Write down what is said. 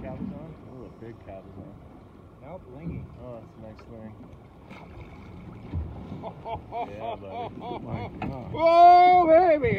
cabezon? Oh, a big cabezon. Nope, lingy. Oh, that's a nice ling. Yeah, buddy. Oh, my God. Whoa, baby!